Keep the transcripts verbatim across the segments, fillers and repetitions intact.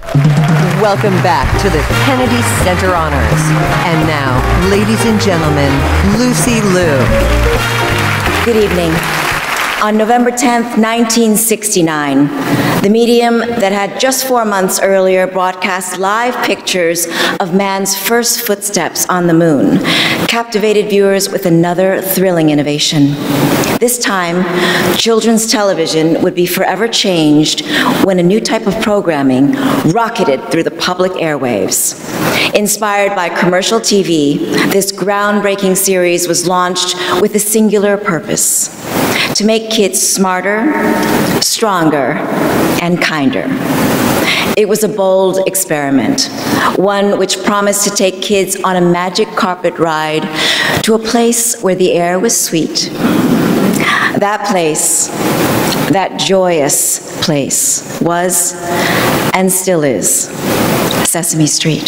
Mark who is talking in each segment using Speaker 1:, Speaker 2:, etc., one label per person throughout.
Speaker 1: Welcome back to the Kennedy Center Honors. And now, ladies and gentlemen, Lucy Liu.
Speaker 2: Good evening. On November tenth, nineteen sixty-nine, the medium that had just four months earlier broadcast live pictures of man's first footsteps on the moon captivated viewers with another thrilling innovation. This time, children's television would be forever changed when a new type of programming rocketed through the public airwaves. Inspired by commercial T V, this groundbreaking series was launched with a singular purpose: to make kids smarter, stronger, and kinder. It was a bold experiment, one which promised to take kids on a magic carpet ride to a place where the air was sweet. That place, that joyous place, was, and still is, Sesame Street.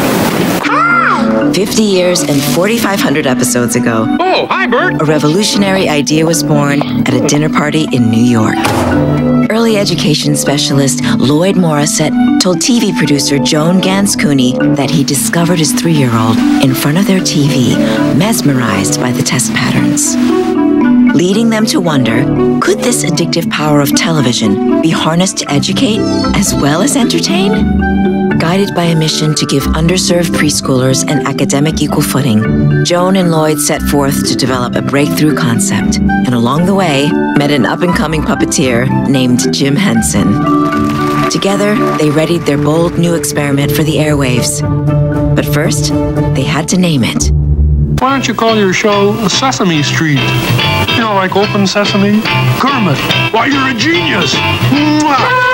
Speaker 3: Hi!
Speaker 2: Fifty years and forty-five hundred episodes ago,
Speaker 3: oh, hi, Bert!
Speaker 2: A revolutionary idea was born at a dinner party in New York. Early education specialist Lloyd Morissette told T V producer Joan Gans Cooney that he discovered his three-year-old in front of their T V, mesmerized by the test patterns, leading them to wonder, could this addictive power of television be harnessed to educate as well as entertain? Guided by a mission to give underserved preschoolers an academic equal footing, Joan and Lloyd set forth to develop a breakthrough concept, and along the way, met an up-and-coming puppeteer named Jim Henson. Together, they readied their bold new experiment for the airwaves. But first, they had to name it.
Speaker 4: Why don't you call your show Sesame Street? You know, like Open Sesame? Kermit, why, you're a genius! Mwah!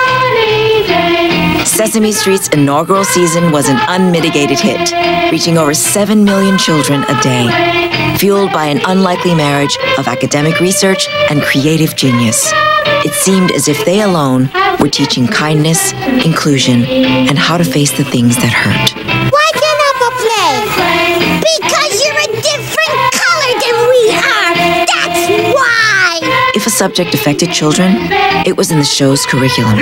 Speaker 2: Sesame Street's inaugural season was an unmitigated hit, reaching over seven million children a day, fueled by an unlikely marriage of academic research and creative genius. It seemed as if they alone were teaching kindness, inclusion, and how to face the things that hurt.
Speaker 5: Why can't Appa play? Because you're a different color than we are! That's why!
Speaker 2: If a subject affected children, it was in the show's curriculum.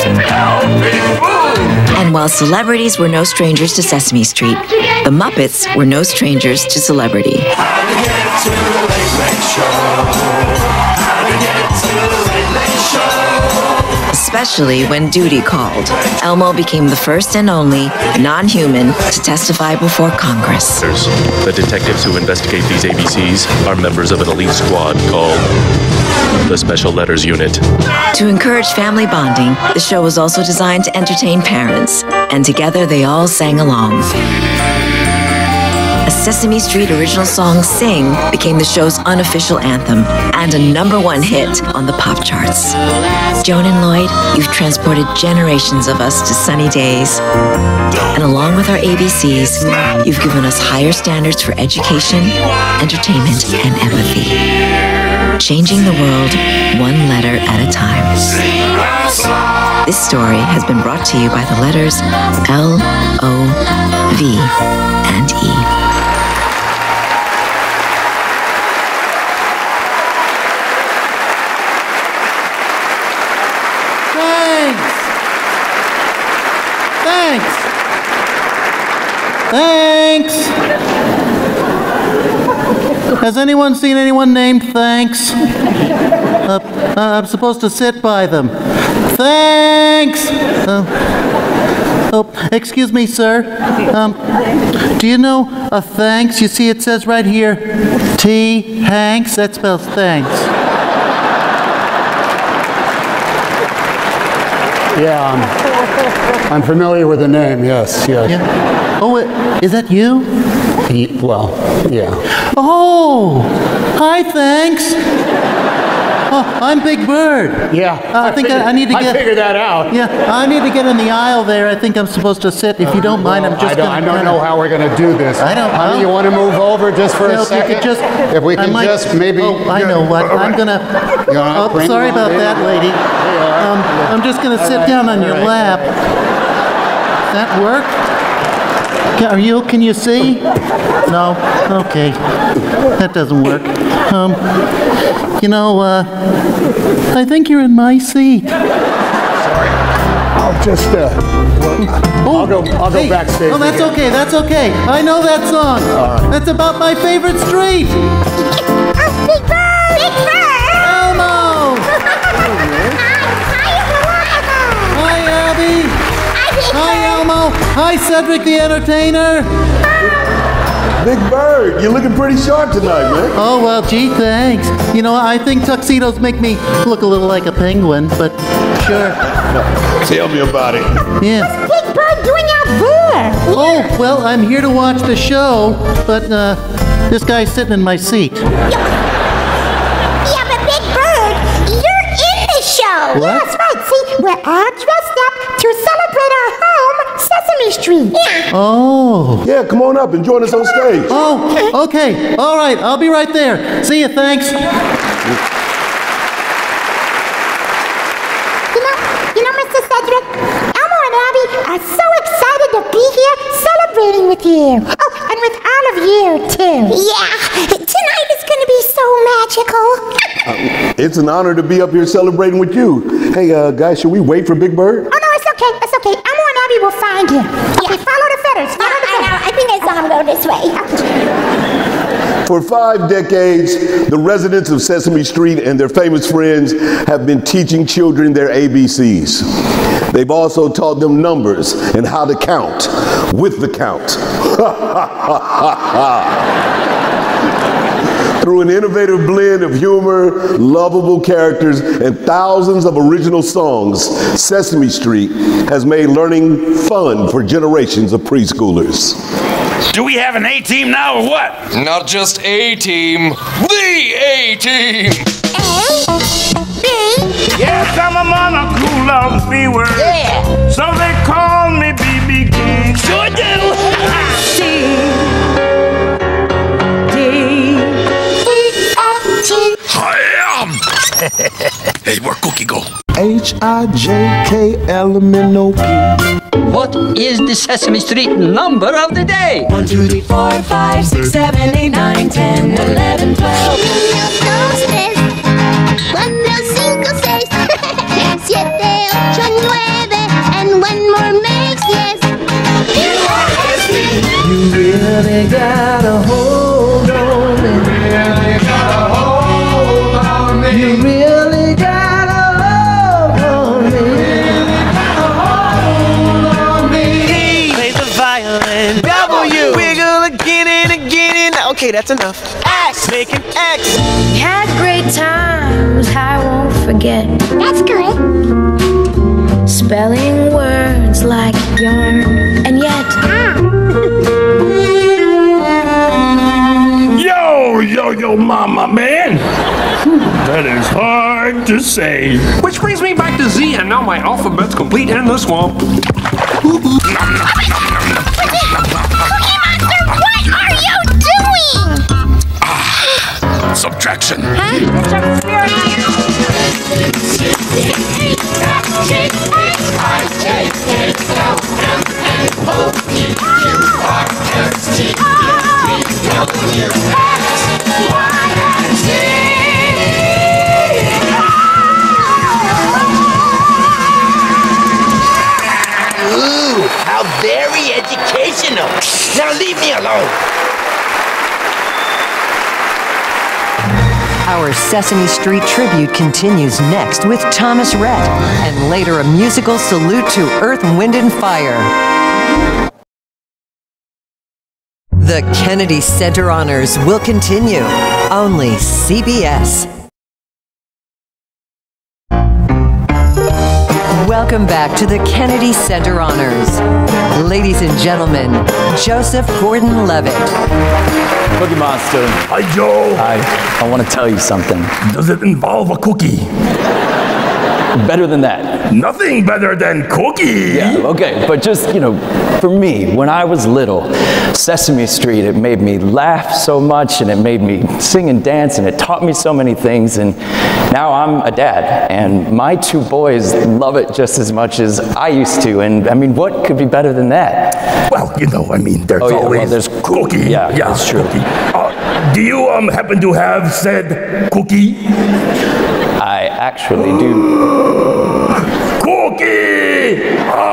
Speaker 2: And while celebrities were no strangers to Sesame Street, the Muppets were no strangers to celebrity. Especially when duty called, Elmo became the first and only non-human to testify before Congress.
Speaker 6: The detectives who investigate these A B Cs are members of an elite squad called the Special Letters Unit.
Speaker 2: To encourage family bonding, the show was also designed to entertain parents, and together they all sang along. A Sesame Street original song, Sing, became the show's unofficial anthem and a number one hit on the pop charts. Joan and Lloyd, you've transported generations of us to sunny days. And along with our A B Cs, you've given us higher standards for education, entertainment, and empathy. Changing the world one letter at a time. This story has been brought to you by the letters L, O, V, and E.
Speaker 7: Thanks. Thanks. Has anyone seen anyone named Thanks? Uh, uh, I'm supposed to sit by them. Thanks. Uh, oh, excuse me, sir. Um, do you know a thanks? You see, it says right here, T. Hanks. That spells thanks.
Speaker 8: Yeah, I'm, I'm familiar with the name, yes, yes.
Speaker 7: Yeah. Oh, is that you?
Speaker 8: He, well, yeah.
Speaker 7: Oh, hi, thanks. Oh, I'm Big Bird.
Speaker 8: Yeah,
Speaker 7: uh, I, I think
Speaker 8: figured,
Speaker 7: I, I need to get...
Speaker 8: I figured that out.
Speaker 7: Yeah, I need to get in the aisle there. I think I'm supposed to sit. If you don't mind,
Speaker 8: well,
Speaker 7: I'm just
Speaker 8: I don't,
Speaker 7: gonna
Speaker 8: I don't
Speaker 7: kinda,
Speaker 8: know how we're going to do this.
Speaker 7: I don't know.
Speaker 8: Honey, you want to move over just for
Speaker 7: you know,
Speaker 8: a
Speaker 7: if
Speaker 8: second?
Speaker 7: You could just,
Speaker 8: if we can
Speaker 7: might,
Speaker 8: just maybe...
Speaker 7: Oh, I know what. I'm going to... Oh, sorry about that, lady. Um, I'm just going to sit right. down on your right. lap. Does that work? Are you, can you see? No? Okay. That doesn't work. Um, you know, uh, I think you're in my seat.
Speaker 8: Sorry. just, uh, well, I'll go, I'll go
Speaker 7: Hey,
Speaker 8: backstage.
Speaker 7: Oh, that's
Speaker 8: again.
Speaker 7: okay, that's okay. I know that song.
Speaker 8: All right.
Speaker 7: That's about my favorite street.
Speaker 5: Oh, Big Bird! Big Bird!
Speaker 7: Elmo! Hi, Abby. Hi, Elmo. Hi, Cedric the Entertainer.
Speaker 9: Big Bird, you're looking pretty sharp tonight, man.
Speaker 7: Oh, well, gee, thanks. You know, I think tuxedos make me look a little like a penguin, but sure.
Speaker 9: Tell me about it.
Speaker 7: Yeah.
Speaker 5: Big Bird doing out there?
Speaker 7: Oh, well, I'm here to watch the show, but uh, this guy's sitting in my seat.
Speaker 5: Yeah, but Big Bird, you're in the show.
Speaker 7: What?
Speaker 5: Yeah, that's right. See, we're all dressed up to celebrate our home, Sesame Street. Yeah.
Speaker 7: Oh.
Speaker 9: Yeah, come on up and join us on stage.
Speaker 7: Oh, okay. All right, I'll be right there. See you, thanks.
Speaker 5: You know, you know, Mister Cedric, Elmo and Abby are so excited to be here celebrating with you. Oh, and with all of you, too. Yeah, tonight is going to be so magical.
Speaker 9: It's an honor to be up here celebrating with you. Hey, uh, guys, should we wait for Big Bird?
Speaker 5: Oh, no, it's okay, it's okay. Elmo and Abby will find you. Okay, follow the feathers, follow the feathers. I think I saw him go this way.
Speaker 9: For five decades, the residents of Sesame Street and their famous friends have been teaching children their A B Cs. They've also taught them numbers and how to count with the count. Through an innovative blend of humor, lovable characters, and thousands of original songs, Sesame Street has made learning fun for generations of preschoolers.
Speaker 3: Do we have an A-team now or what?
Speaker 10: Not just a team, the A-team!
Speaker 3: Yes, I'm a monocle of the B word. Yeah. So they call me B B King. Sure do.
Speaker 5: D, D, E, F, G.
Speaker 3: I am. Hey, where Cookie go?
Speaker 11: H I J K L M N O P.
Speaker 12: What is the Sesame Street number of the day?
Speaker 13: One, two, three, four, five, six, seven, eight, nine, ten, eleven, twelve.
Speaker 5: Uno, dos, tres, cuatro, cinco, seis, siete, ocho, nueve, and one more makes yes.
Speaker 13: You are S P. You really gotta hold on me. You really gotta hold on me. You really gotta hold on me.
Speaker 14: W. Wiggle again and again and okay, that's enough. X, make an X.
Speaker 15: We had great times, I won't forget.
Speaker 5: That's correct.
Speaker 15: Spelling words like yarn and yet.
Speaker 3: Yo, yo, yo, mama, man. That is hard to say.
Speaker 4: Which brings me back to Z, and now my alphabet's complete in the swamp.
Speaker 3: Subtraction.
Speaker 5: Huh?
Speaker 12: Ooh, how very educational. Now leave me alone.
Speaker 1: Our Sesame Street tribute continues next with Thomas Rhett, and later a musical salute to Earth, Wind, and Fire. The Kennedy Center Honors will continue. Only C B S. Welcome back to the Kennedy Center Honors. Ladies and gentlemen, Joseph Gordon-Levitt.
Speaker 16: Cookie Monster.
Speaker 3: Hi, Joe.
Speaker 16: Hi. I want to tell you something.
Speaker 3: Does it involve a cookie?
Speaker 16: Better than that.
Speaker 3: Nothing better than cookie.
Speaker 16: Yeah, okay, but just, you know, for me, when I was little, Sesame Street, it made me laugh so much, and it made me sing and dance, and it taught me so many things, and now I'm a dad, and my two boys love it just as much as I used to, and I mean, what could be better than that?
Speaker 3: Well, you know, I mean, there's
Speaker 16: oh, yeah,
Speaker 3: always
Speaker 16: well, there's
Speaker 3: cookie.
Speaker 16: Yeah,
Speaker 3: yeah,
Speaker 16: that's true.
Speaker 3: Cookie. Uh, do you um happen to have said cookie?
Speaker 16: I actually do.
Speaker 3: Cookie! Ah!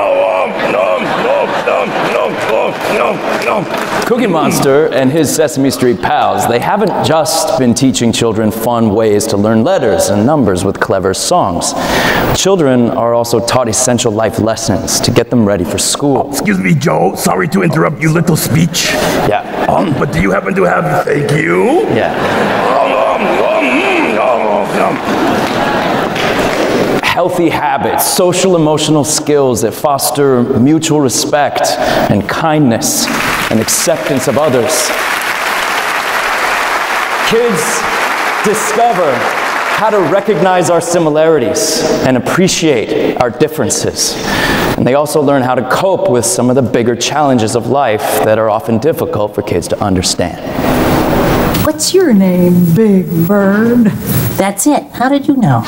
Speaker 16: Cookie Monster and his Sesame Street pals, they haven't just been teaching children fun ways to learn letters and numbers with clever songs. Children are also taught essential life lessons to get them ready for school.
Speaker 3: Excuse me, Joe. Sorry to interrupt your little speech.
Speaker 16: Yeah.
Speaker 3: Um, but do you happen to have thank you?
Speaker 16: Yeah. Healthy habits, social emotional skills that foster mutual respect and kindness and acceptance of others. Kids discover how to recognize our similarities and appreciate our differences. And they also learn how to cope with some of the bigger challenges of life that are often difficult for kids to understand.
Speaker 17: What's your name, Big Bird?
Speaker 18: That's it. How did you know?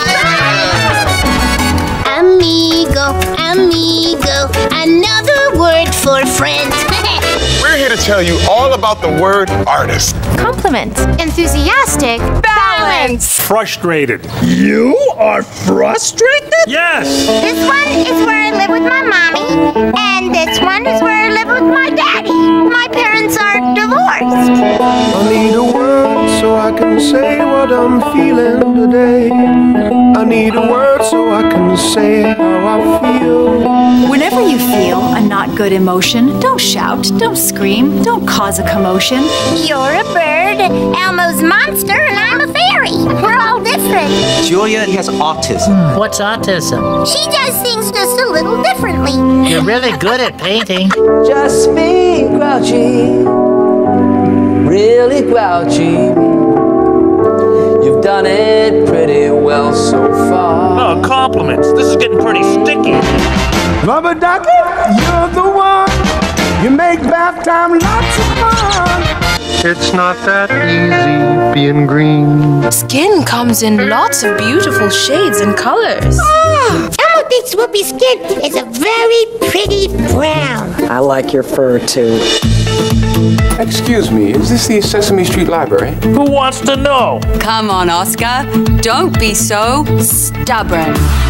Speaker 5: Amigo, amigo, another word for friend.
Speaker 19: We're here to tell you all about the word artist.
Speaker 5: Compliment. Enthusiastic. Balance.
Speaker 3: Frustrated. You are frustrated? Yes.
Speaker 5: This one is where I live with my mommy, and this one is where I live with my daddy. My parents are divorced.
Speaker 11: I need a word so I can say what I'm feeling today. I need a word so I can say how I feel.
Speaker 17: Whenever you feel a not good emotion, don't shout, don't scream, don't cause a commotion.
Speaker 5: You're a bird, Elmo's monster, and I'm a fairy. We're all different.
Speaker 20: Julia has autism.
Speaker 18: What's autism?
Speaker 5: She does things just a little differently.
Speaker 18: You're really good at painting.
Speaker 13: Just be grouchy, really grouchy. You've done it pretty well so far.
Speaker 3: Oh, compliments. This is getting pretty sticky.
Speaker 11: Rubber ducky, you're the one. You make bath time lots of fun.
Speaker 4: It's not that easy being green.
Speaker 21: Skin comes in lots of beautiful shades and colors.
Speaker 5: Ah, Elmo thinks Whoopi's skin is a very pretty brown.
Speaker 20: I like your fur too.
Speaker 19: Excuse me, is this the Sesame Street Library?
Speaker 3: Who wants to know?
Speaker 22: Come on, Oscar. Don't be so stubborn.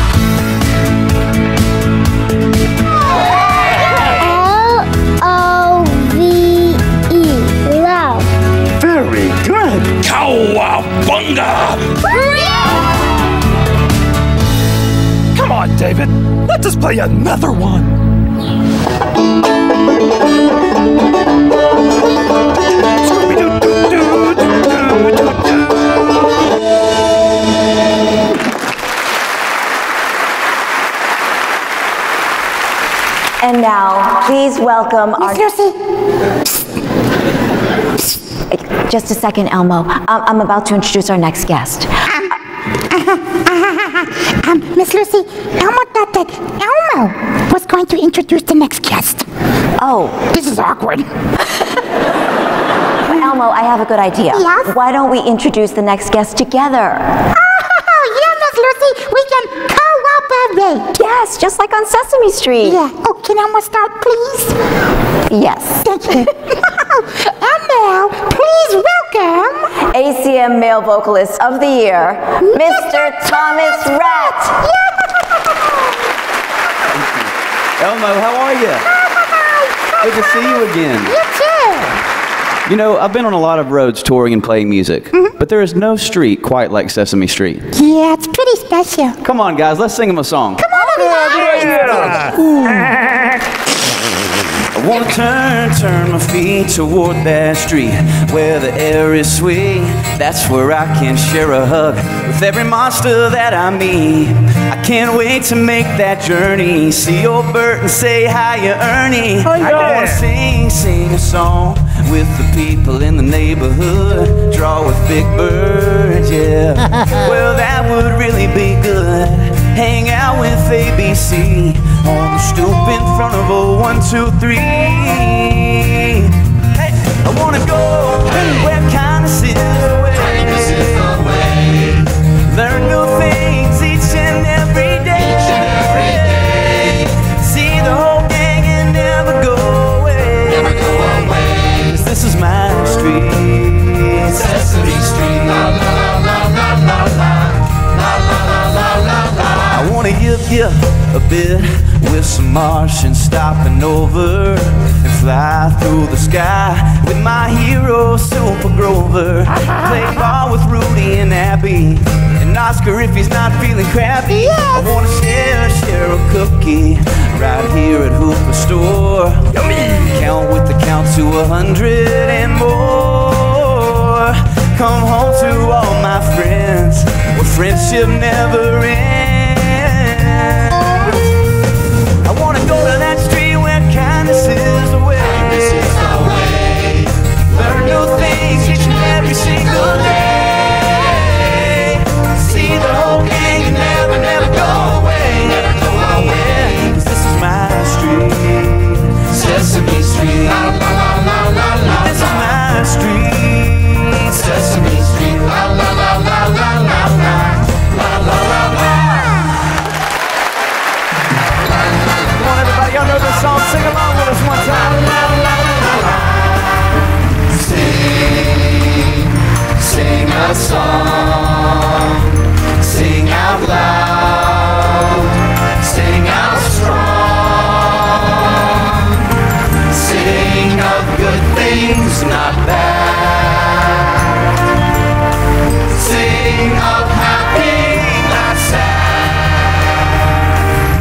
Speaker 5: L O V E. Love.
Speaker 3: Very good. Cowabunga! Come on, David. Let us play another one.
Speaker 2: And now, please welcome our...
Speaker 5: Miss Lucy.
Speaker 2: Just a second, Elmo. Um, I'm about to introduce our next guest.
Speaker 5: Um, um, Miss Lucy, Elmo thought that Elmo was going to introduce the next guest.
Speaker 2: Oh.
Speaker 5: This is awkward.
Speaker 2: Elmo, I have a good idea.
Speaker 5: Yes?
Speaker 2: Why don't we introduce the next guest together?
Speaker 5: Oh, yeah, Miss Lucy, we can cooperate.
Speaker 2: Yes, just like on Sesame Street.
Speaker 5: Yeah. Oh, can Elmo start, please?
Speaker 2: Yes.
Speaker 5: Thank you. And now, please welcome...
Speaker 2: A C M Male Vocalist of the Year, Mister Thomas Rhett.
Speaker 20: Elmo, how are you? Good to see you again.
Speaker 5: You too.
Speaker 20: You know, I've been on a lot of roads touring and playing music, mm-hmm. but there is no street quite like Sesame Street.
Speaker 5: Yeah, it's pretty special.
Speaker 20: Come on, guys, let's sing them a song.
Speaker 5: Come on, everybody.
Speaker 20: I want to turn, turn my feet toward that street where the air is sweet. That's where I can share a hug with every monster that I meet. I can't wait to make that journey. See old Bert and say hi, you Ernie.
Speaker 3: Oh, yeah.
Speaker 20: I want to sing, sing a song with the people in the neighborhood. Draw with Big Bird, yeah. Well, that would really be good. Hang out with A B C on the stoop in front of a one, two, three. Hey, I wanna go where kindness is the way. Learn new things each and every day. Each and every day. See the whole gang and never go away. Never go away. 'Cause this is my street, Sesame Street. La la la la la la la la la la la. I wanna give you a bit with some Martians stopping over and fly through the sky with my hero Super Grover. Play ball with Rudy and Abby and Oscar if he's not feeling crappy. I wanna share, share a cookie right here at Hooper Store. Count with the count to a hundred and more. Come home to all my friends where friendship never ends. I wanna go to that street where kindness is the way. Kindness is the way. Learn new things each and every single day. See the whole gang and never, never go away. Never go away. 'Cause this is my street, Sesame Street. La la la la la la. This is my street, Sesame Street. La la la la la la la. La la la la. Come on, everybody, y'all know this song. Sing along with us one time. La la la la. Sing, sing a song. Sing out loud. Sing out strong. Sing of good things, not bad. Sing of happy, not sad.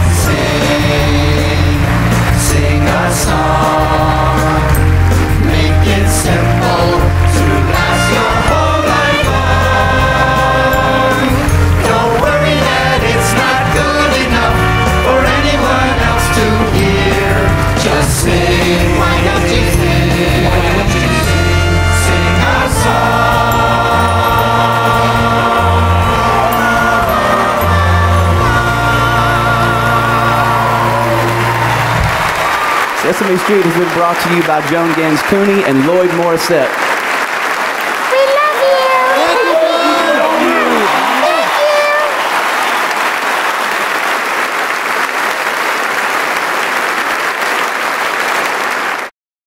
Speaker 20: Sing, sing a song. Make it simple to last your whole life long. Don't worry that it's not good enough for anyone else to hear. Just sing, why don't you sing? Why don't you sing? Sing a
Speaker 6: Sesame Street has been brought to you by Joan Gans Cooney and Lloyd Morissette.